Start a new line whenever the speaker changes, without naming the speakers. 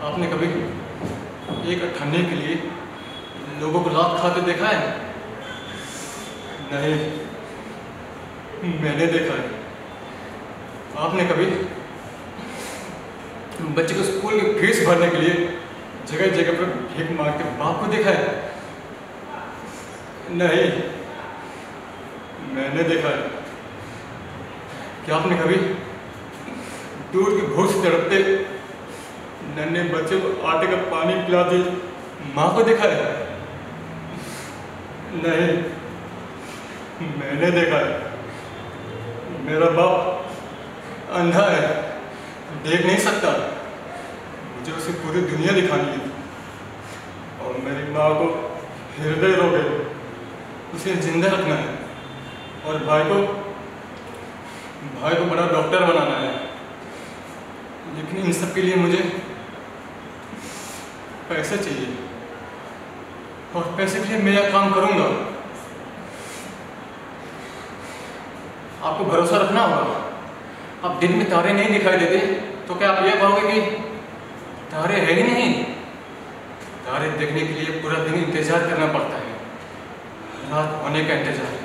आपने कभी एक अठन्ने के लिए लोगों को लात खाते देखा है? नहीं, मैंने देखा है। आपने कभी बच्चे को स्कूल की फीस भरने के लिए जगह जगह पर भीख मांगते बाप को देखा है? नहीं, मैंने देखा है। क्या आपने कभी दूध की भूख से तड़पते नन्हे बच्चे को आटे का पानी पिलाती माँ को देखा है? नहीं, मैंने देखा है। मेरा बाप अंधा है, देख नहीं सकता। मुझे उसे पूरी दुनिया दिखानी है। और मेरी माँ को हृदय रोग है, उसे जिंदा रखना है। और भाई को बड़ा डॉक्टर बनाना है। लेकिन इन सब के लिए मुझे पैसे चाहिए, और पैसे के लिए मैं यह काम करूंगा। आपको भरोसा रखना होगा। अब दिन में तारे नहीं दिखाई देते तो क्या आप यह कहोगे कि तारे है ही नहीं? तारे देखने के लिए पूरा दिन इंतजार करना पड़ता है, रात होने का इंतजार।